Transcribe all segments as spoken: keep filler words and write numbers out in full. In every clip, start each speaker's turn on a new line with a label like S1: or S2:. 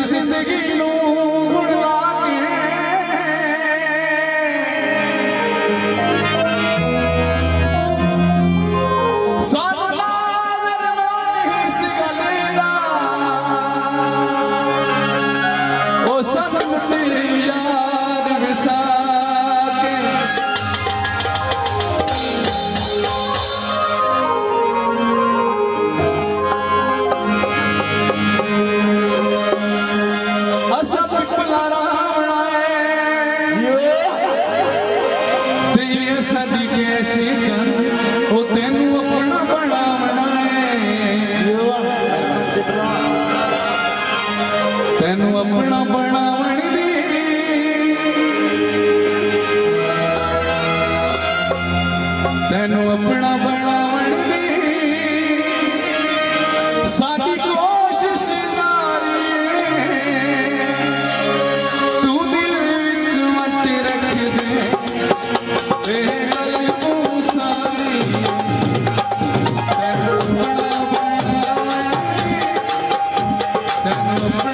S1: जिंदगी नू गुण लाके सानू लाजर नहीं सिखदा ओ सब तेरी याद विसा के तेनू अपना बनावन दी तेनू अपना बनावन दी साडी कोशिश जारी तू दिल विच मट रख दे तेरे गल को सारी तेनू अपना बनावन तेनू अपना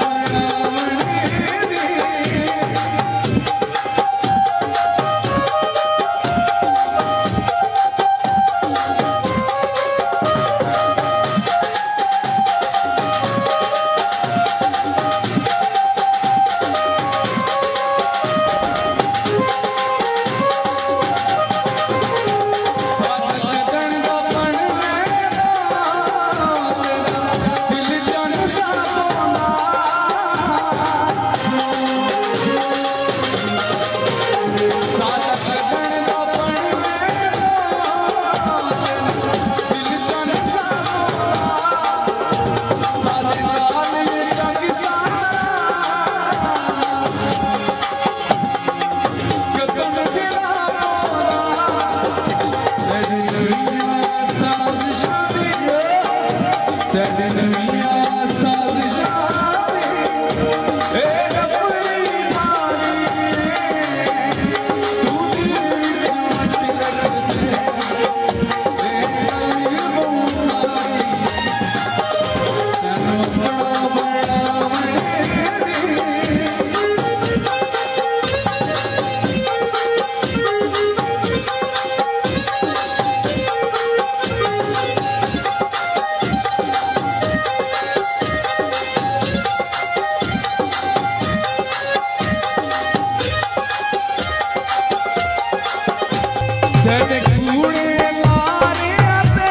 S1: तेरे कूड़े लारे आते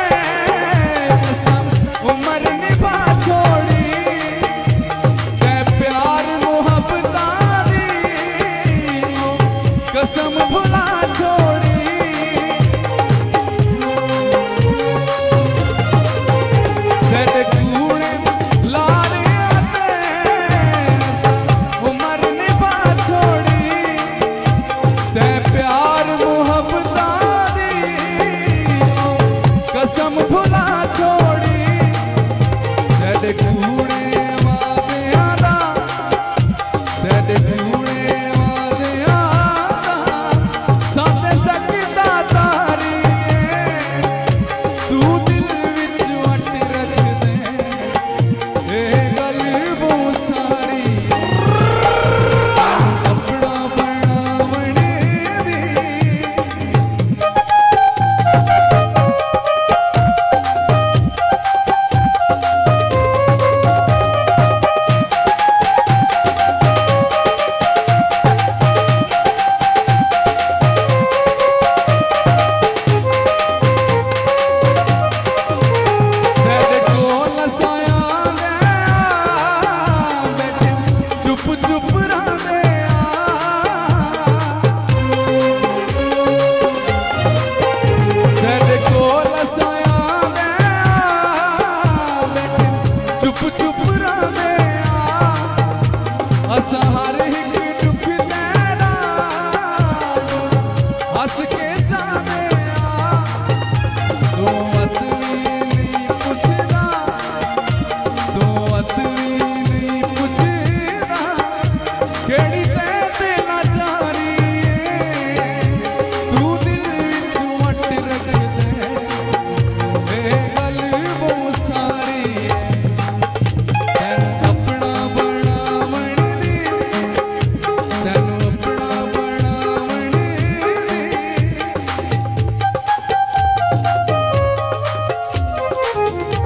S1: उम्र निभा छोड़ी ते प्यार मोहब्बता दी कसम भुला छोड़ी तेरे कूड़े लारे आते उम्र निभा छोड़ी ते प्यार मोहब्बता कसम भुला छोड़ी तेरे कूड़े